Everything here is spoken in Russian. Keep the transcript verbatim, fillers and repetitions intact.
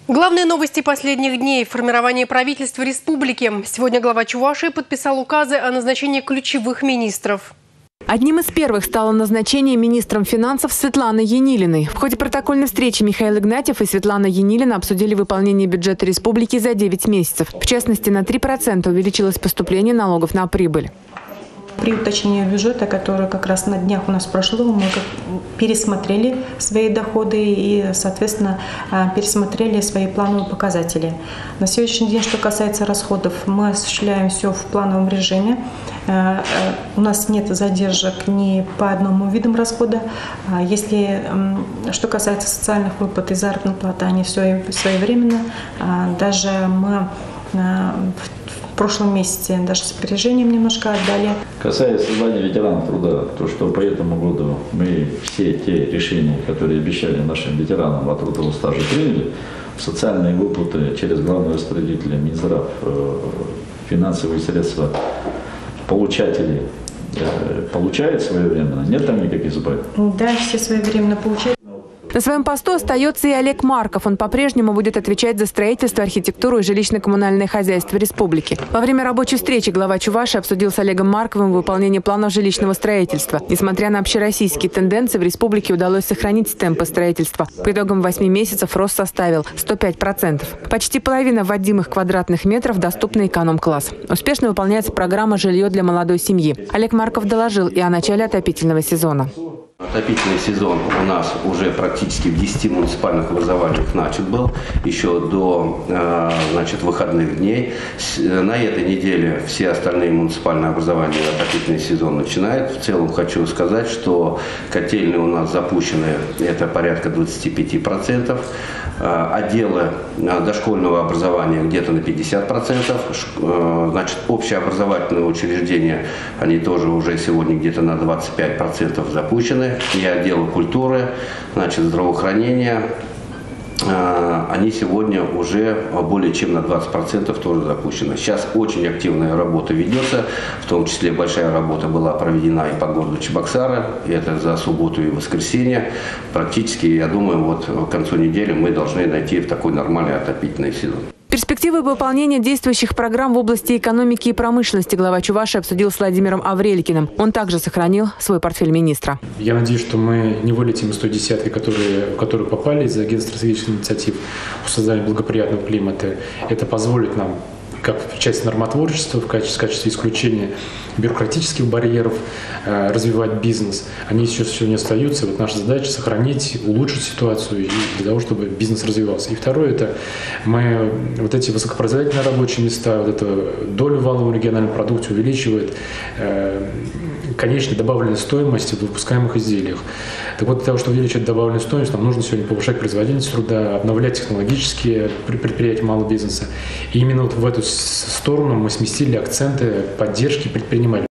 Главные новости последних дней – формирование правительства республики. Сегодня глава Чувашии подписал указы о назначении ключевых министров. Одним из первых стало назначение министром финансов Светланы Енилиной. В ходе протокольной встречи Михаил Игнатьев и Светлана Енилина обсудили выполнение бюджета республики за девять месяцев. В частности, на три процента увеличилось поступление налогов на прибыль. При уточнении бюджета, которое как раз на днях у нас прошло, мы пересмотрели свои доходы и, соответственно, пересмотрели свои плановые показатели. На сегодняшний день, что касается расходов, мы осуществляем все в плановом режиме. У нас нет задержек ни по одному виду расхода. Если, что касается социальных выплат и заработной платы, они все своевременно. Даже мы в прошлом месяце даже с опережением немножко отдали. Касаясь создания ветеранов труда, то что по этому году мы все те решения, которые обещали нашим ветеранам от трудового стажа, приняли, социальные выплаты через главного распорядителя Минздрав, финансовые средства получатели получают своевременно? Нет там никаких сбоев? Да, все своевременно получают. На своем посту остается и Олег Марков. Он по-прежнему будет отвечать за строительство, архитектуру и жилищно-коммунальное хозяйство республики. Во время рабочей встречи глава Чувашии обсудил с Олегом Марковым выполнение планов жилищного строительства. Несмотря на общероссийские тенденции, в республике удалось сохранить темпы строительства. По итогам восьми месяцев рост составил сто пять процентов. Почти половина вводимых квадратных метров доступна эконом-класс. Успешно выполняется программа «Жилье для молодой семьи». Олег Марков доложил и о начале отопительного сезона. Отопительный сезон у нас уже практически в десяти муниципальных образованиях начат был, еще до значит, выходных дней. На этой неделе все остальные муниципальные образования отопительный сезон начинают. В целом хочу сказать, что котельные у нас запущены, это порядка двадцати пяти процентов. Отделы дошкольного образования где-то на пятьдесят процентов. Значит, общеобразовательные учреждения, они тоже уже сегодня где-то на двадцать пять процентов запущены. И отделы культуры, значит, здравоохранения, они сегодня уже более чем на двадцать процентов тоже запущены. Сейчас очень активная работа ведется, в том числе большая работа была проведена и по городу Чебоксары, и это за субботу и воскресенье. Практически, я думаю, вот к концу недели мы должны найти в такой нормальный отопительный сезон. Перспективы выполнения действующих программ в области экономики и промышленности глава Чувашии обсудил с Владимиром Аврелькиным. Он также сохранил свой портфель министра. Я надеюсь, что мы не вылетим из той десятки, которые, в которую попали из-за агентства стратегических инициатив по созданию благоприятного климата. Это позволит нам, как в части нормотворчества, в качестве, в качестве исключения бюрократических барьеров, э, развивать бизнес. Они сейчас все не остаются. Вот наша задача сохранить, улучшить ситуацию и для того, чтобы бизнес развивался. И второе, это мы вот эти высокопроизводительные рабочие места, вот эту долю валового регионального продукта увеличивает э, конечной добавленной стоимости в выпускаемых изделиях. Так вот, для того, чтобы увеличить добавленную стоимость, нам нужно сегодня повышать производительность труда, обновлять технологические предприятия малого бизнеса. И именно вот в эту сторону мы сместили акценты поддержки предпринимателей.